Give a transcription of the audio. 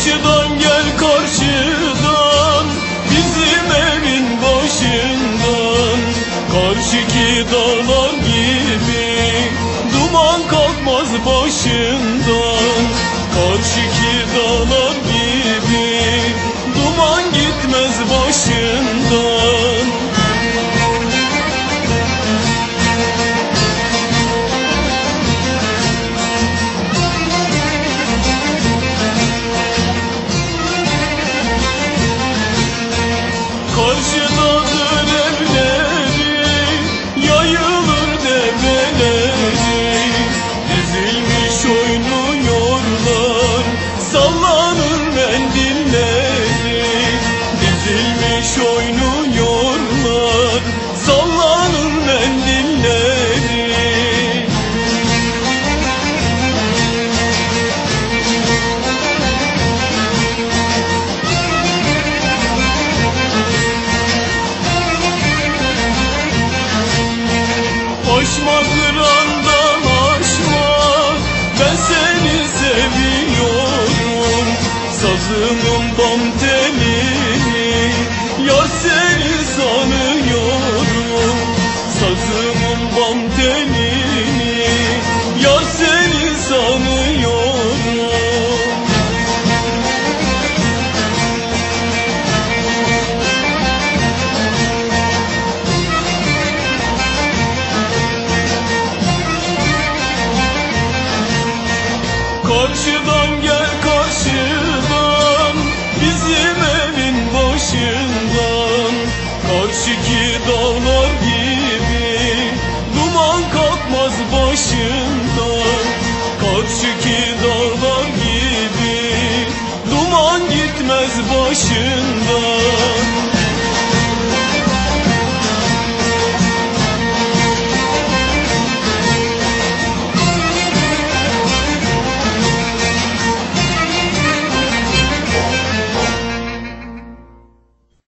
Karşıdan gel karşıdan, bizim evin başından. Karşıki dağlar gibi duman kalkmaz başından. Karşıki dağlar gibi duman gitmez başından. Karşıdadır evleri, yayılır develeri. Dizilmiş oynuyorlar, sallanır mendilleri. Dizilmiş oynuyorlar, sallanır mendilleri. Aşma kırandan aşma, ben seni seviyorum. Sazımın bam telini, yar seni sanıyorum. Sazımın bam telini, yar seni sanıyorum. Karşıdan gel karşıdan, bizim evin başından. Karşıki dağlar gibi duman kalkmaz başından. Karşıki dağlar gibi duman gitmez başından.